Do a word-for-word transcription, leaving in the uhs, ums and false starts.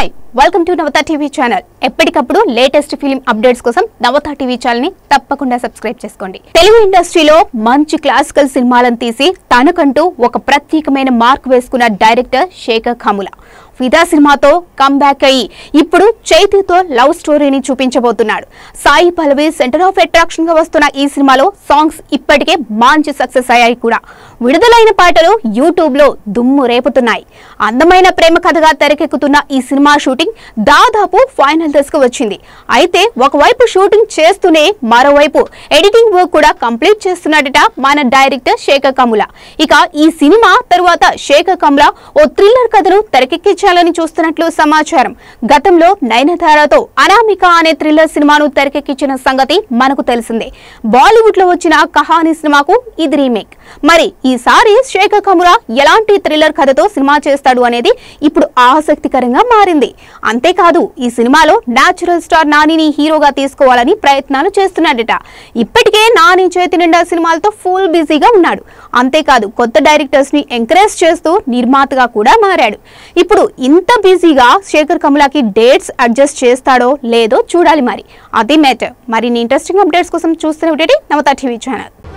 Hi welcome to NavataTv channel. ఎప్పటికప్పుడు latest film updates కోసం NavataTv channel ని తప్పకుండా సబ్స్క్రైబ్ చేసుకోండి. తెలుగు ఇండస్ట్రీలో మంచి క్లాసికల్ సినిమాలను తీసి తనకంటూ ఒక ప్రత్యేకమైన మార్క్ వేసుకున్న డైరెక్టర్ శేఖర్ కమ్ముల ఫిదా సినిమాతో కమ్బ్యాక్ అయ్యి ఇప్పుడు చైతీతో లవ్ స్టోరీని చూపించబోతున్నాడు. Sai Pallavi centre of attraction గా వస్తున్న ఈ సినిమాలో సాంగ్స్ ఇప్పటికే మంచి సక్సెస్ అయ్యాయి కూడా. విడుదలైన పాటలు యూట్యూబ్ లో దుమ్ము రేపుతున్నాయి. అందమైన ప్రేమ కథగా తెరకెక్కుతున్న ఈ సినిమా షూటింగ్ దాదాపు ఫైనల్ దశకు వచ్చింది. అయితే ఒకవైపు షూటింగ్ చేస్తూనే మరోవైపు ఎడిటింగ్ వర్క్ కూడా కంప్లీట్ చేస్తున్నాడట మన డైరెక్టర్ శేఖర్ కమ్ముల. ఇక ఈ సినిమా తరువాత శేఖర్ కమ్ముల ఓ థ్రిల్లర్ కథను తెరకెక్కించాలని చూస్తున్నట్లు సమాచారం. గతంలో నయనతారతో అనామిక అనే థ్రిల్లర్ సినిమాను తెరకెక్కించిన సంగతి మనకు తెలిసిందే. బాలీవుడ్ లో వచ్చిన కహాని సినిమాకు ఇది రీమేక్. మరి ఈసారి శేఖర్ కమ్ముల ఎలాంటి థ్రిల్లర్ కథతో సినిమా చేస్తాడు అనేది ఇప్పుడు ఆసక్తికరంగా మారింది. అంతేకాదు ఈ సినిమాలో నేచురల్ స్టార్ నానిని హీరోగా తీసుకోవాలని ప్రయత్నాలు చేస్తున్నాడట. ఇప్పటికే నాని చేతి నిండా సినిమాలతో ఫుల్ బిజీగా ఉన్నాడు. అంతేకాదు కొత్త డైరెక్టర్స్ ని ఎంకరేజ్ చేస్తూ నిర్మాతగా కూడా మారాడు. ఇప్పుడు ఇంత బిజీగా శేఖర్ కమ్ములకి డేట్స్ అడ్జస్ట్ చేస్తాడో లేదో చూడాలి. మరి అది మ్యాటర్. మరిన్ని ఇంట్రెస్టింగ్ అప్డేట్స్ కోసం చూస్తూనే ఉండండి NavataTv ఛానల్.